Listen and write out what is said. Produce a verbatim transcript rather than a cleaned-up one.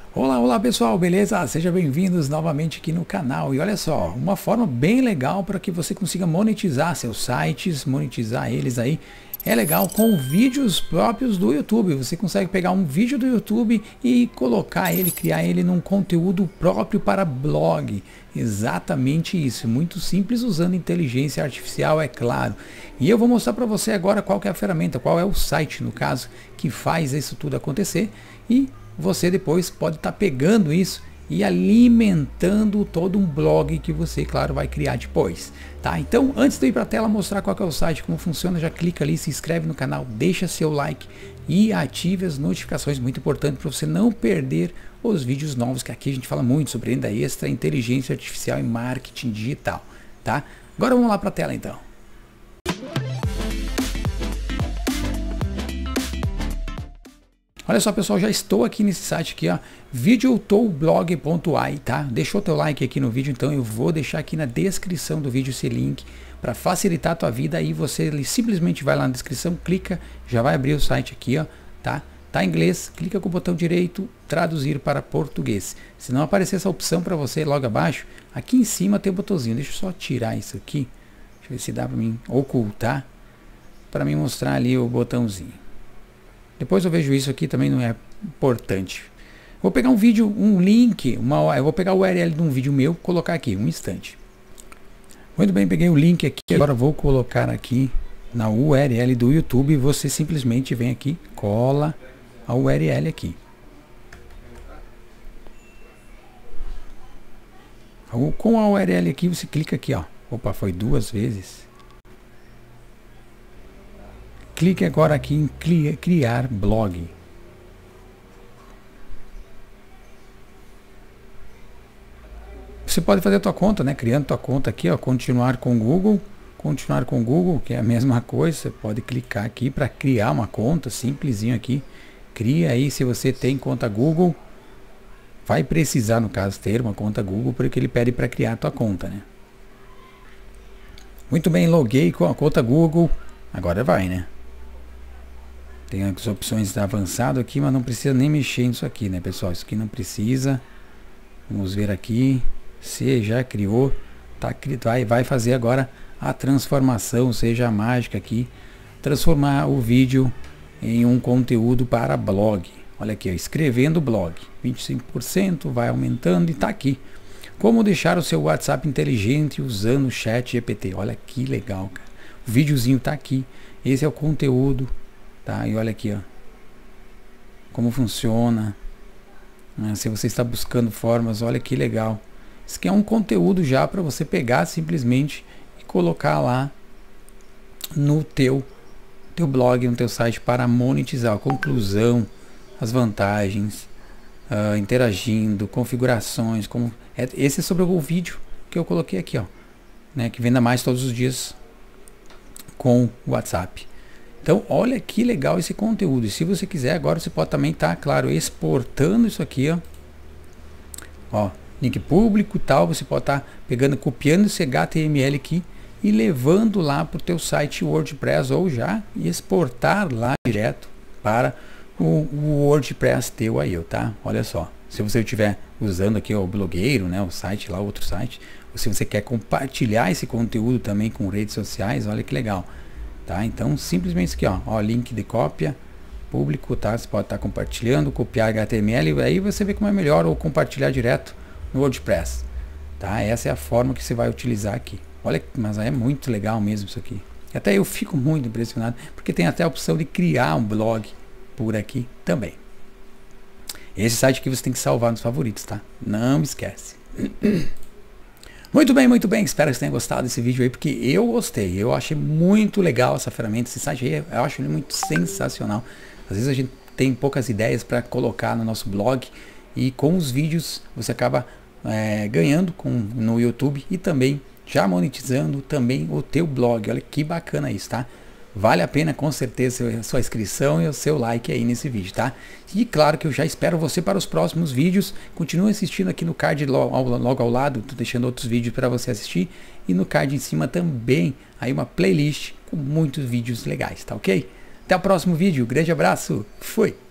Olá, olá pessoal, beleza? Sejam bem-vindos novamente aqui no canal. E olha só, uma forma bem legal para que você consiga monetizar seus sites, monetizar eles aí, é legal com vídeos próprios do YouTube. Você consegue pegar um vídeo do YouTube e colocar ele, criar ele num conteúdo próprio para blog. Exatamente isso, muito simples usando inteligência artificial, é claro. E eu vou mostrar para você agora qual que é a ferramenta, qual é o site, no caso, que faz isso tudo acontecer. E você depois pode estar tá pegando isso e alimentando todo um blog que você, claro, vai criar depois, tá? Então, antes de ir para a tela mostrar qual que é o site, como funciona, já clica ali, se inscreve no canal, deixa seu like e ative as notificações, muito importante para você não perder os vídeos novos, que aqui a gente fala muito sobre renda extra, inteligência artificial e marketing digital, tá? Agora vamos lá para a tela então. Olha só pessoal, já estou aqui nesse site aqui, ó, videotoublog ponto a i, tá? Deixou teu like aqui no vídeo, então eu vou deixar aqui na descrição do vídeo esse link para facilitar a tua vida. Aí você simplesmente vai lá na descrição, clica, já vai abrir o site aqui, ó, tá? Tá em inglês, clica com o botão direito, traduzir para português. Se não aparecer essa opção para você logo abaixo, aqui em cima tem o botãozinho. Deixa eu só tirar isso aqui, deixa eu ver se dá para mim ocultar, para mim mostrar ali o botãozinho. Depois eu vejo isso aqui, também não é importante. Vou pegar um vídeo, um link, uma, eu vou pegar o U R L de um vídeo meu, colocar aqui, um instante. Muito bem, peguei o link aqui, agora vou colocar aqui na U R L do YouTube. Você simplesmente vem aqui, cola a U R L aqui. Com a U R L aqui, você clica aqui, ó. Opa, foi duas vezes. Clique agora aqui em criar blog. Você pode fazer a tua conta, né? Criando tua conta aqui, ó, continuar com Google, continuar com Google, que é a mesma coisa. Você pode clicar aqui para criar uma conta, simplesinho aqui. Cria aí, se você tem conta Google, vai precisar no caso ter uma conta Google, porque ele pede para criar a tua conta, né? Muito bem, loguei com a conta Google. Agora vai, né? Tem as opções de avançado aqui, mas não precisa nem mexer nisso aqui, né, pessoal? Isso aqui não precisa. Vamos ver aqui. Se já criou, tá, vai, vai fazer agora a transformação, ou seja, a mágica aqui. Transformar o vídeo em um conteúdo para blog. Olha aqui, ó, escrevendo blog. vinte e cinco por cento, vai aumentando e tá aqui. Como deixar o seu WhatsApp inteligente usando o chat G P T. Olha que legal, cara. O videozinho tá aqui. Esse é o conteúdo. Tá, e olha aqui, ó, como funciona, né? Se você está buscando formas, olha que legal. Isso aqui é um conteúdo já para você pegar simplesmente e colocar lá no teu, teu blog, no teu site para monetizar. A conclusão, as vantagens, uh, interagindo, configurações. Como, é, esse é sobre o vídeo que eu coloquei aqui, ó, né, que venda mais todos os dias com o WhatsApp. Então, olha que legal esse conteúdo. E se você quiser, agora você pode também estar, tá, claro, exportando isso aqui, ó. Ó, link público e tal. Você pode estar tá pegando, copiando esse H T M L aqui e levando lá para o teu site WordPress, ou já exportar lá direto para o, o WordPress teu aí, tá? Olha só. Se você estiver usando aqui ó, o blogueiro, né, o site lá, outro site, ou se você quer compartilhar esse conteúdo também com redes sociais, olha que legal. Tá, então simplesmente aqui, ó, ó, link de cópia público, tá? Você pode estar tá compartilhando, copiar H T M L, aí você vê como é melhor, ou compartilhar direto no WordPress, tá? Essa é a forma que você vai utilizar aqui. Olha, mas é muito legal mesmo isso aqui. Até eu fico muito impressionado, porque tem até a opção de criar um blog por aqui também. Esse site aqui você tem que salvar nos favoritos, tá? Não esquece. Muito bem, muito bem, espero que você tenha gostado desse vídeo aí, porque eu gostei, eu achei muito legal essa ferramenta, esse site aí, eu acho ele muito sensacional. Às vezes a gente tem poucas ideias para colocar no nosso blog, e com os vídeos você acaba é, ganhando com, no YouTube, e também já monetizando também o teu blog. Olha que bacana isso, tá? Vale a pena com certeza a sua inscrição e o seu like aí nesse vídeo, tá? E claro que eu já espero você para os próximos vídeos. Continue assistindo aqui no card logo, logo ao lado, tô deixando outros vídeos para você assistir. E no card em cima também, aí uma playlist com muitos vídeos legais, tá ok? Até o próximo vídeo, grande abraço, fui!